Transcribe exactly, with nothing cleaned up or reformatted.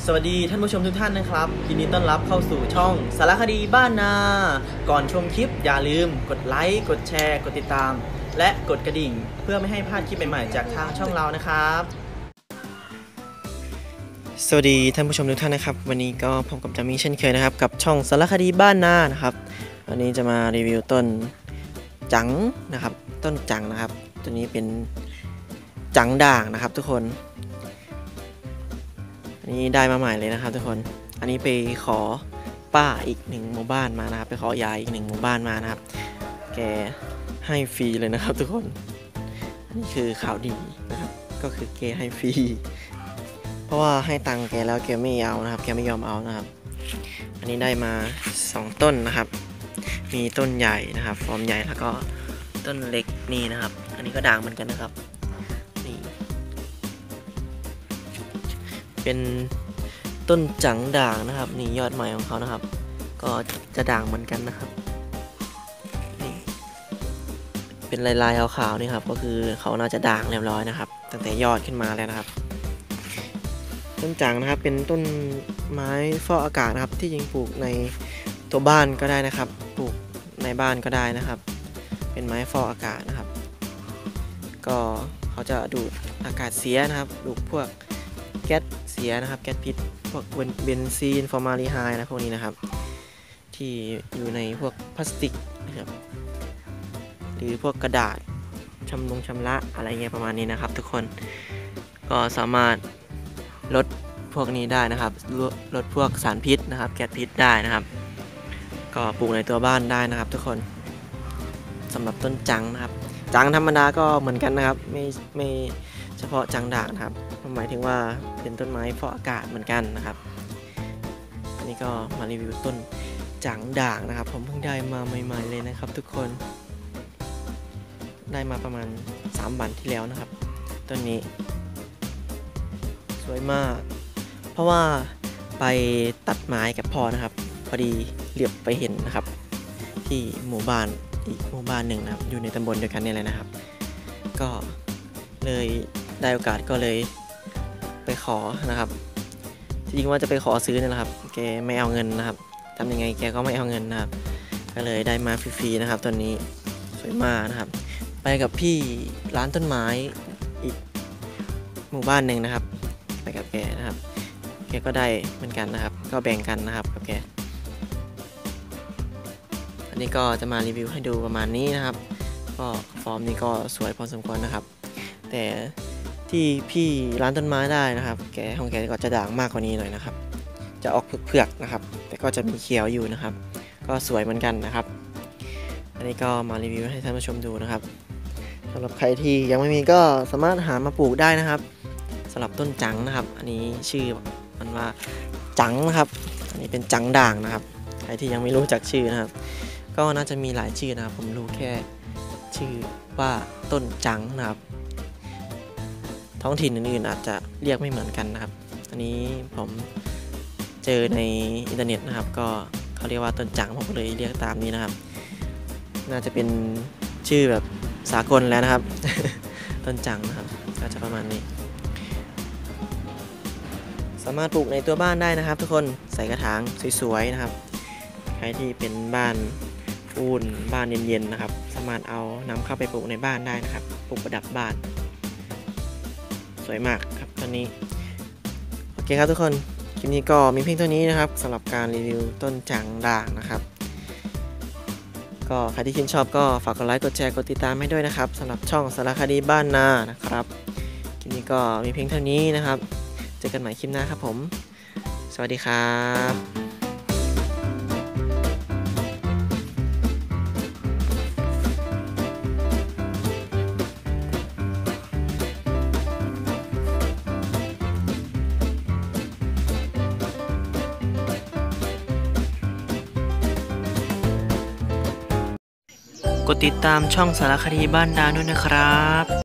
สวัสดีท่านผู้ชมทุกท่านนะครับยินดีต้อนรับเข้าสู่ช่องสารคดีบ้านนาก่อนชมคลิปอย่าลืมกดไลค์กดแชร์กดติดตามและกดกระดิ่งเพื่อไม่ให้พลาดคลิปใหม่ๆจากทางช่องเรานะครับสวัสดีท่านผู้ชมทุกท่านนะครับวันนี้ก็พบกับจามีเช่นเคยนะครับกับช่องสารคดีบ้านนานะครับวันนี้จะมารีวิวต้นจังนะครับต้นจังนะครับตัวนี้เป็นจังด่างนะครับทุกคนอันนี้ได้มาใหม่เลยนะครับทุกคนอันนี้ไปขอป้าอีกหนึ่งหมู่บ้านมานะครับไปขอยายอีกหนึ่งหมู่บ้านมานะครับแกให้ฟรีเลยนะครับทุกคนอันนี้คือข่าวดีนะครับก็คือแกให้ฟรีเพราะว่าให้ตังค์แกแล้วแกไม่เอานะครับแกไม่ยอมเอานะครับอันนี้ได้มาสองต้นนะครับมีต้นใหญ่นะครับฟอร์มใหญ่แล้วก็ต้นเล็กนี่นะครับอันนี้ก็ด่างเหมือนกันนะครับนี่เป็นต้นจังด่างนะครับนี่ยอดใหม่ของเขานะครับก็จะด่างเหมือนกันนะครับนี่เป็นลายลายขาวๆนี่ครับก็คือเขาน่าจะด่างเรียบร้อยนะครับตั้งแต่ยอดขึ้นมาแล้วนะครับต้นจังนะครับเป็นต้นไม้ฟอกอากาศนะครับที่ยิงปลูกในตัวบ้านก็ได้นะครับปลูกในบ้านก็ได้นะครับเป็นไม้ฟอกอากาศนะครับก็เขาจะดูดอากาศเสียนะครับดูดพวกแก๊สเสียนะครับแก๊สพิษพวกเบนซีนฟอร์มาลดีไฮด์นะพวกนี้นะครับที่อยู่ในพวกพลาสติกนะครับหรือพวกกระดาษชำลงชำระอะไรเงี้ยประมาณนี้นะครับทุกคนก็สามารถลดพวกนี้ได้นะครับลดพวกสารพิษนะครับแก๊สพิษได้นะครับก็ปลูกในตัวบ้านได้นะครับทุกคนสำหรับต้นจังนะครับจังธรรมดาก็เหมือนกันนะครับไม่ไม่เฉพาะจังด่างนะครับหมายถึงว่าเป็นต้นไม้ฟอกอากาศเหมือนกันนะครับอันนี้ก็มารีวิวต้นจังด่างนะครับผมเพิ่งได้มาใหม่ๆเลยนะครับทุกคนได้มาประมาณสามวันที่แล้วนะครับต้นนี้สวยมากเพราะว่าไปตัดไม้กับพ่อนะครับพอดีเหลือบไปเห็นนะครับที่หมู่บ้านอีกหมู่บ้านหนึ่งนะครับอยู่ในตำบลเดียวกันนี่แหละนะครับก็เลยได้โอกาสก็เลยไปขอนะครับจริงๆว่าจะไปขอซื้อนี่แหละครับแกไม่เอาเงินนะครับทำยังไงแกก็ไม่เอาเงินนะครับก็เลยได้มาฟรีๆนะครับต้นนี้สวยมากนะครับไปกับพี่ร้านต้นไม้อีกหมู่บ้านหนึ่งนะครับไปกับแกนะครับแกก็ได้เหมือนกันนะครับก็แบ่งกันนะครับกับแกอันนี้ก็จะมารีวิวให้ดูประมาณนี้นะครับก็ฟอร์มนี้ก็สวยพอสมควรนะครับแต่ที่พี่ร้านต้นไม้ได้นะครับแกของแกก็จะด่างมากกว่านี้หน่อยนะครับจะออกเผือกๆนะครับแต่ก็จะมีเขียวอยู่นะครับก็สวยเหมือนกันนะครับอันนี้ก็มารีวิวให้ท่านผู้ชมดูนะครับสำหรับใครที่ยังไม่มีก็สามารถหามาปลูกได้นะครับสำหรับต้นจังนะครับอันนี้ชื่อมันว่าจังนะครับอันนี้เป็นจังด่างนะครับใครที่ยังไม่รู้จักชื่อนะครับก็น่าจะมีหลายชื่อนะครับผมรู้แค่ชื่อว่าต้นจังนะครับท้องถิ่นอื่นๆอาจจะเรียกไม่เหมือนกันนะครับอันนี้ผมเจอในอินเทอร์เน็ตนะครับก็เขาเรียกว่าต้นจังผมก็เลยเรียกตามนี้นะครับน่าจะเป็นชื่อแบบสากลแล้วนะครับ ต้นจังนะครับก็จะประมาณนี้สามารถปลูกในตัวบ้านได้นะครับทุกคนใส่กระถางสวยๆนะครับใครที่เป็นบ้านปูนบ้านเย็นๆนะครับสามารถเอานำเข้าไปปลูกในบ้านได้นะครับปลูกประดับบ้านสวยมากครับตอนนี้โอเคครับทุกคนคลิปนี้ก็มีเพียงเท่านี้นะครับสำหรับการรีวิวต้นจังด่างนะครับก็ใครที่ชื่นชอบก็ฝากกดไลค์กดแชร์กดติดตามให้ด้วยนะครับสำหรับช่องสารคดีบ้านนานะครับคลิปนี้ก็มีเพียงเท่านี้นะครับเจอกันใหม่คลิปหน้าครับผมสวัสดีครับกดติดตามช่องสารคดีบ้านนาด้วยนะครับ